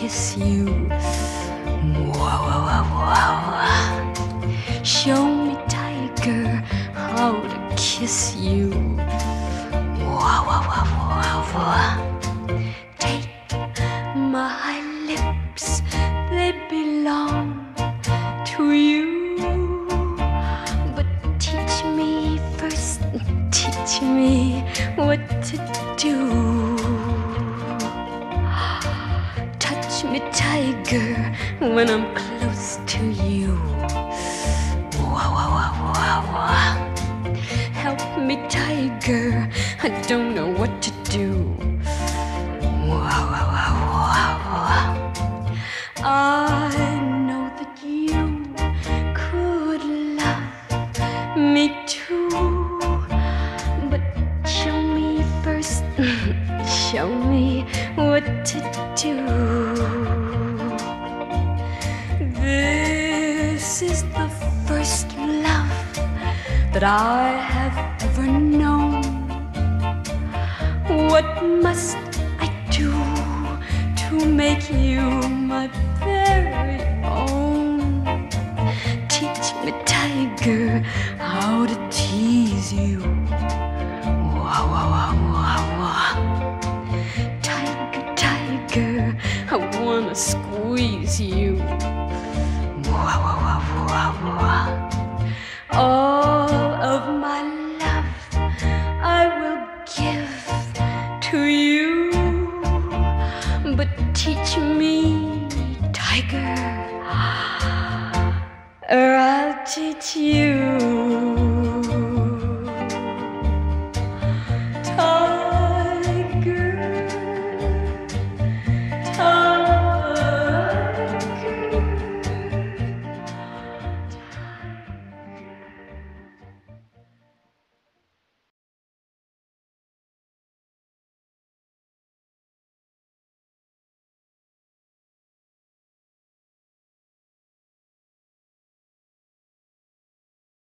kiss you. Wow, wow, wow, wow. Show me, tiger, how to kiss you. Wow, wow, wow, wow, wow. Take my lips, they belong to you. But teach me first, teach me what to do. Touch me, tiger, when I'm close to you. Wow, wow, wow, wow, wow. Help me, tiger, I don't know what to do. Wow, wow, wow, wow, wow. I know that you could love me too, but show me first, show me what to do. This is the first love that I have ever known. What must I do to make you my very own? Teach me, tiger, how to tease you. Wow, wow, wow, wow, wow. Tiger, tiger, I wanna squeeze you. Wow, wow, wow, wow, wow. All of my love I will give to you, but teach me, tiger, or I'll teach you.